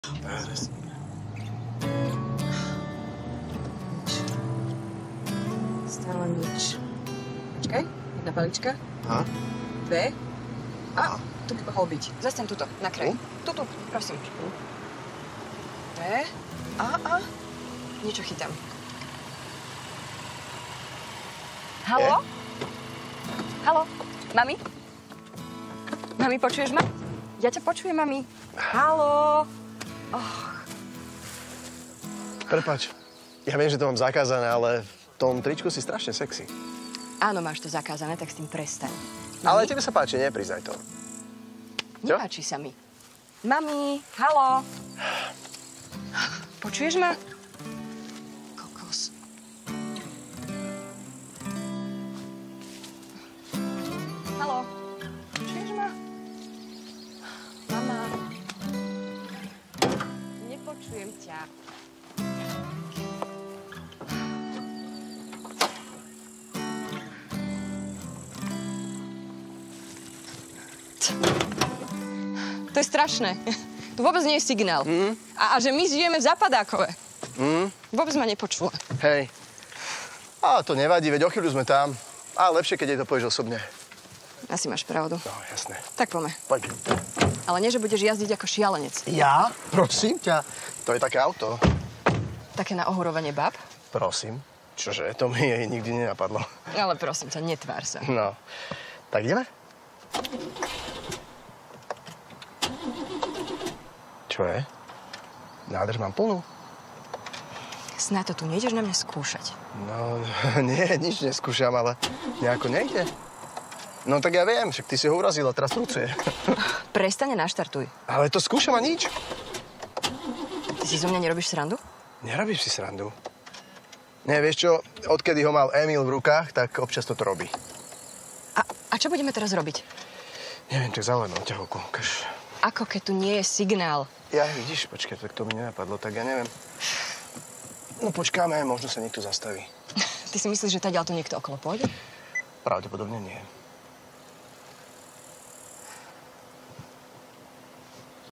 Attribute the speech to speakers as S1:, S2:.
S1: Stále nič. Počkaj, jedna palička.
S2: Aha.
S1: Dve. A, tu by mohol byť. Zastaň tuto, na kraji. Tu, prosím. Dve. A. Niečo chytám. Haló? Haló? Mami? Mami, počuješ ma? Ja ťa počujem, mami. Haló?
S2: Prepáč, ja viem, že to mám zakázané, ale v tom tričku si strašne sexy.
S1: Áno, máš to zakázané, tak s tým prestaň. Mami?
S2: Ale tebe sa páči, nepriznaj to. Čo?
S1: Nepáči sa mi. Mami, haló? Počuješ ma? Kokos. Haló? Počuješ ma? Mama? Nepočujem ťa. To je strašné. Tu vôbec nie je signál. A že my žijeme v Zapadákove. Vôbec ma nepočula.
S2: Hej. A to nevadí, veď o chvíľu sme tam. A lepšie, keď jej to povieš osobne.
S1: Asi máš pravdu.
S2: No, jasné.
S1: Tak poďme.
S2: Poď.
S1: Ale nie, že budeš jazdiť ako šialenec.
S2: Ja? Prosím ťa. To je také auto.
S1: Také na ohorovanie bab?
S2: Prosím. Čože? To mi jej nikdy nenapadlo.
S1: Ale prosím ťa, netvár sa.
S2: No. Tak ideme? Čo je? Nádrž mám plnú.
S1: Snáď to tu nejdeš na mňa skúšať.
S2: No, nie, nič neskúšam, ale nejako nejde. No tak ja viem, však ty si ho urazila, teraz trucuje.
S1: Prestane, naštartuj.
S2: Ale to skúšam a nič.
S1: Ty si zo mňa nerobíš srandu?
S2: Nerobíš si srandu. Nie, vieš čo, odkedy ho mal Emil v rukách, tak občas toto robí.
S1: A čo budeme teraz robiť?
S2: Neviem, tak zaujímavé ťahovku.
S1: Ako keď tu nie je signál?
S2: Ja, vidíš, počkaj, tak to mi nenapadlo, tak ja neviem. No počkáme, možno sa niekto zastaví.
S1: Ty si myslíš, že tadiaľ tu niekto okolo pôjde?
S2: Pravdepodobne nie.